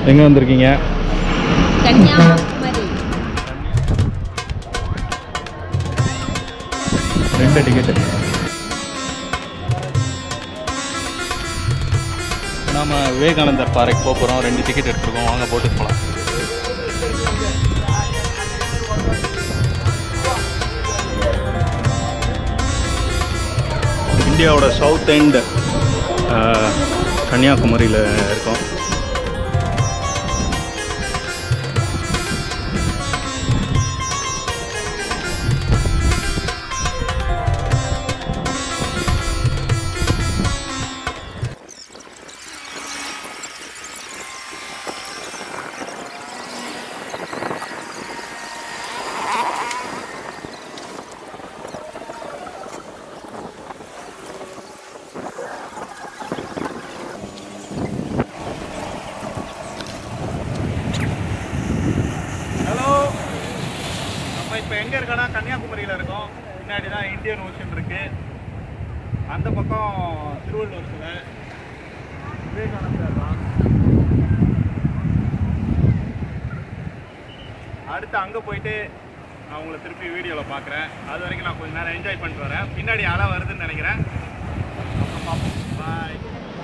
எங்கே வந்திருக்கீங்க? கன்னியாகுமரி. 2 டிக்கெட்டு. நாம் விவேகானந்தர் பாறைக்கு போகிறோம். 2 டிக்கெட் எடுத்துருக்கோம். வாங்க போட்டுட்டு போகலாம். இந்தியாவோட சவுத் எண்ட் கன்னியாகுமரியில் இருக்கோம். இப்போ எங்கே இருக்கோன்னா கன்னியாகுமரியில் இருக்கோம். பின்னாடி தான் இந்தியன் ஓஷன் இருக்குது. அந்த பக்கம் திருவள்ளுவர் சிலை, விவேகானந்தர் தான். அடுத்து அங்கே போயிட்டு நான் உங்களை திருப்பி வீடியோவில் பார்க்குறேன். அது வரைக்கும் நான் கொஞ்சம் நேரம் என்ஜாய் பண்ணிட்டு வரேன். பின்னாடி அலை வருதுன்னு நினைக்கிறேன். அப்புறம் பார்ப்போம். பாய்.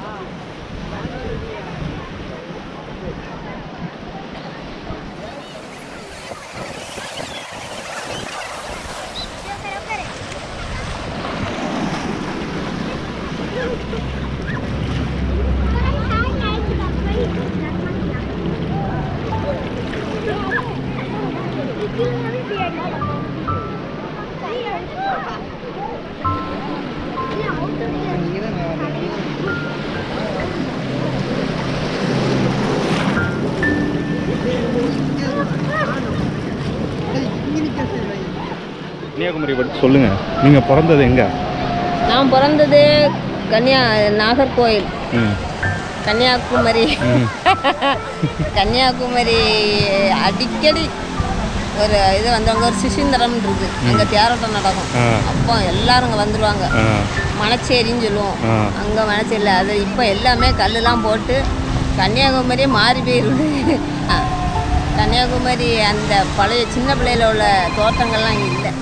கன்னியாகுமரி பற்றி சொல்லுங்கள். நீங்கள் பிறந்தது எங்கே? நான் பிறந்தது நாகர்கோயில், கன்னியாகுமரி. கன்னியாகுமரி அடிக்கடி ஒரு இது வந்தவங்க ஒரு சிசிந்தரம் இருக்குது, அங்கே தேரோட்டம் நடக்கும். அப்போ எல்லாரும் அங்கே வந்துடுவாங்க. மணச்சேரின்னு சொல்லுவோம். அங்கே மணச்சேரியில் அது இப்போ எல்லாமே கல்லுலாம் போட்டு கன்னியாகுமரியே மாறி போயிடுது. கன்னியாகுமரி அந்த பழைய சின்ன பிள்ளையில உள்ள தோட்டங்கள்லாம் இங்கே இல்லை.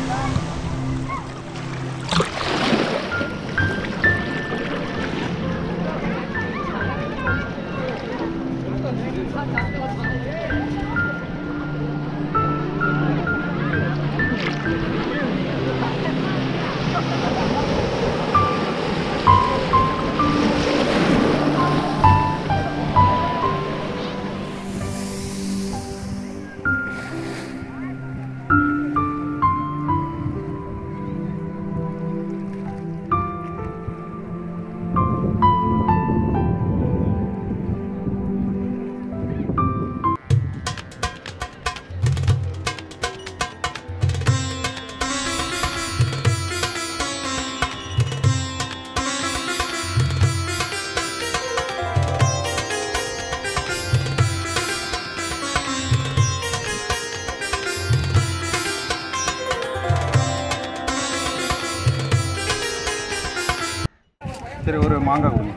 சரி, ஒரு மாங்காய் கொடுங்க.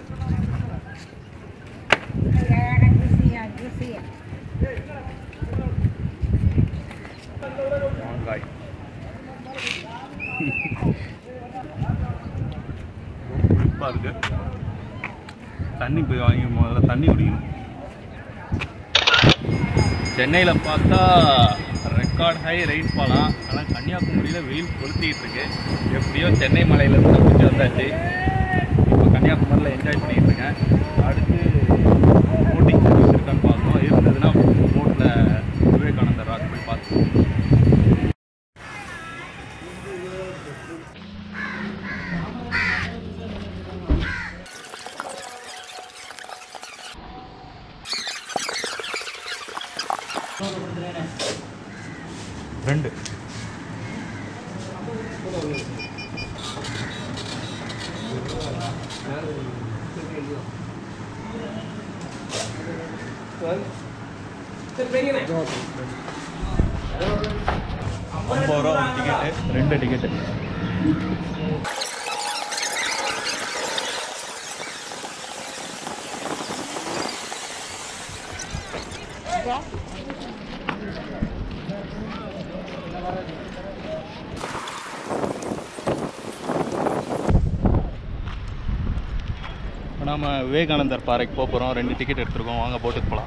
மாங்காய் புளிப்பாக இருக்கு. தண்ணி போய் வாங்கி முதல்ல தண்ணி குடிக்கணும். சென்னையில் பார்த்தா ரெக்கார்ட் ஹை ரெயின்ஃபாலாம். ஆனால் கன்னியாகுமரியில் வெயில் கொளுத்திக்கிட்டு இருக்கு. எப்படியோ சென்னை மலையிலேருந்து தப்பிச்சு வந்தாச்சு. இப்போ கன்னியாகுமரியில் என்ஜாய் பண்ணிக்கிட்டு இருக்கேன். அடுத்து போட்டிங் சர்வீஸ் இருக்கான்னு பார்க்கணும். இருந்ததுன்னா போட்டில் விவேகானந்தர் ராக் போய் பார்த்துக்கணும். ரெண்டு ₹50 ஒரு டிக்கெட்டு, 2 டிக்கெட்டு. நம்ம விவேகானந்தர் பாறைக்கு போகிறோம். 2 டிக்கெட் எடுத்துருக்கோம். வாங்க போட்டுக்கு போகலாம்.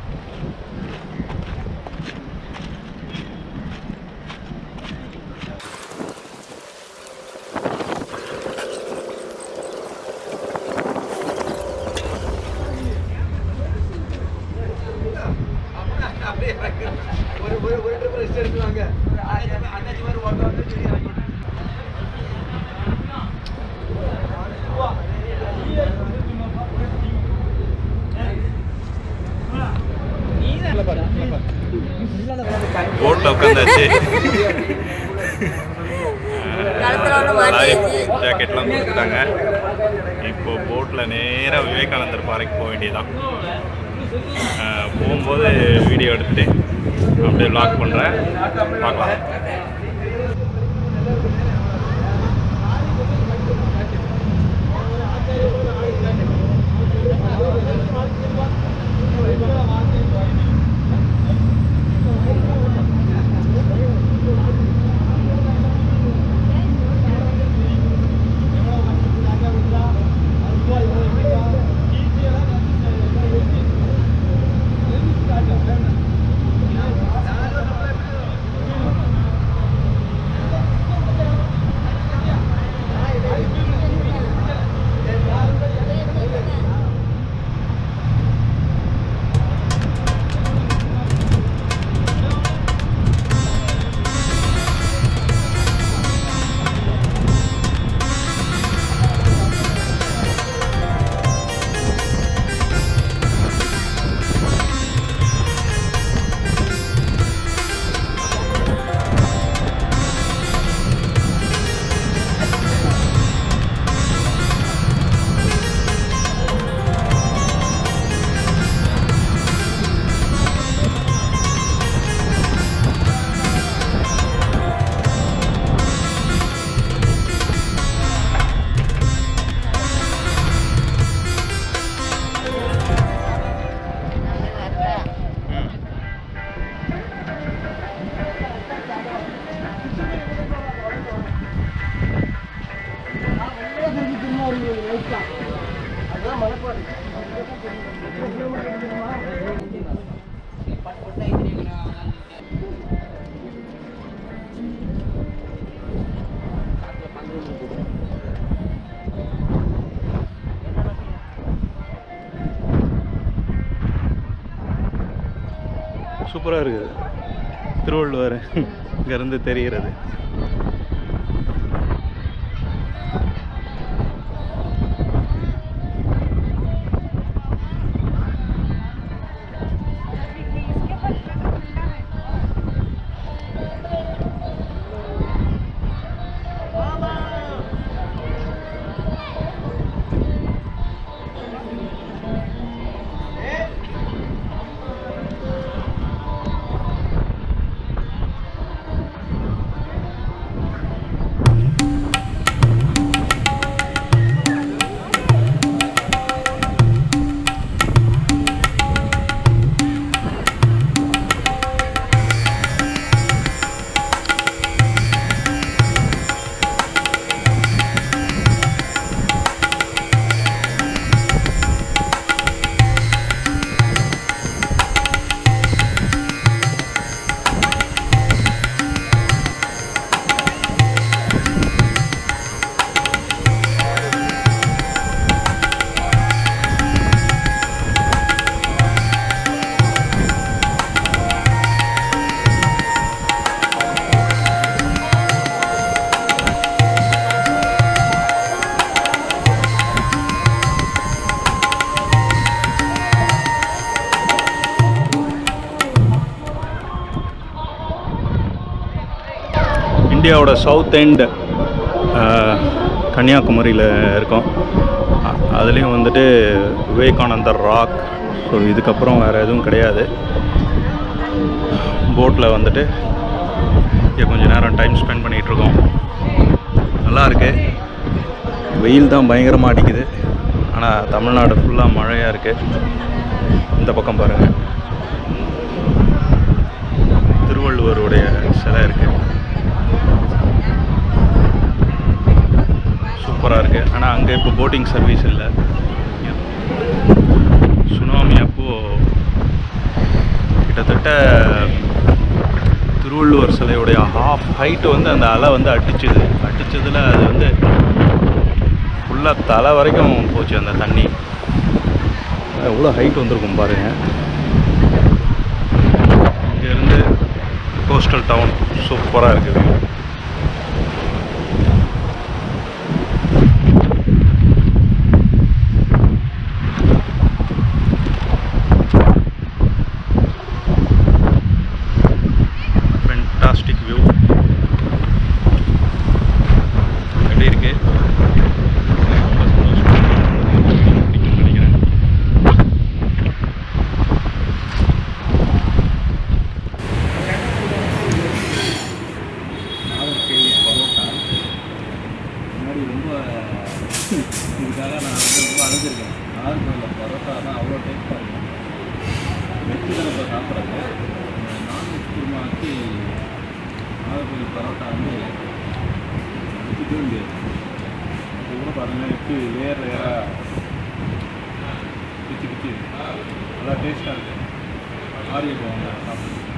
போட்டில் உட்காந்தாச்சு. ஜாக்கெட்லாம் கொடுத்துட்டாங்க. இப்போ போட்டில் நேராக விவேகானந்தர் பாறைக்கு போக வேண்டியதுதான். போகும்போது வீடியோ எடுத்துட்டு அப்படியே வ்ளாக் பண்ணுறேன். பார்க்கலாம். சூப்பராக இருக்குது. திருவள்ளுவர் இங்கேருந்து தெரிகிறது. இந்தியாவோட சவுத் எண்ட் கன்னியாகுமரியில் இருக்கோம். அதுலேயும் வந்துட்டு விவேகானந்தர் ராக். ஸோ இதுக்கப்புறம் வேறு எதுவும் கிடையாது. போட்டில் வந்துட்டு இங்கே கொஞ்சம் நேரம் டைம் ஸ்பெண்ட் பண்ணிகிட்ருக்கோம். நல்லாயிருக்கு. வெயில் தான் பயங்கரமாக அடிக்குது. ஆனால் தமிழ்நாடு ஃபுல்லாக மழையாக இருக்குது. இந்த பக்கம் பாருங்கள். திருவள்ளுவருடைய சிலை இருக்குது. சூப்பராக இருக்குது. ஆனால் அங்கே இப்போ போட்டிங் சர்வீஸ் இல்லை. சுனாமி அப்போது கிட்டத்தட்ட திருவள்ளுவர் சிலையுடைய ஹாஃப் ஹைட்டு வந்து அந்த அலை வந்து அடித்ததில் அது வந்து ஃபுல்லாக தலை வரைக்கும் போச்சு அந்த தண்ணி. எவ்வளோ ஹைட் வந்திருக்கும் பாருங்கள். இங்கேருந்து கோஸ்டல் டவுன் சூப்பராக இருக்குது. Fantastic view. எப்படி இருக்கு? ரொம்ப சந்தோஷம் நினைக்கிறேன். முன்னாடி ரொம்ப இதுக்காக நான் வந்து ரொம்ப அழுதுருக்கேன். நாகர்கோவிலில் பரோட்டா தான் அவ்வளோ டேஸ்ட்டாக இருக்கும். வெஜ்ஜு தான் இப்போ சாப்பிட்றது. நான்வெஜ் குருமா வச்சு நாகர்கோவில் பரோட்டா வந்து வச்சுக்கவே முடியாது. இப்போ கூட பாருங்கள் எப்படி லேயர் லேயராக பிச்சு நல்லா டேஸ்ட்டாக இருக்குது. ஆரிய போவாங்க சாப்பிட்டு.